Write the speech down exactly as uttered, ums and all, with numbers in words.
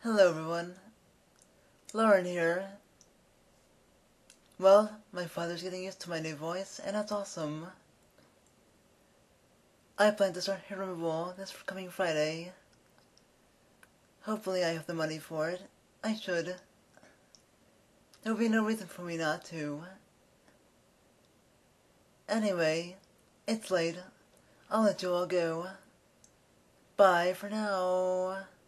Hello everyone, Lauren here. Well, my father's getting used to my new voice, and that's awesome. I plan to start hair removal this coming Friday. Hopefully I have the money for it. I should. There will be no reason for me not to. Anyway, it's late. I'll let you all go. Bye for now.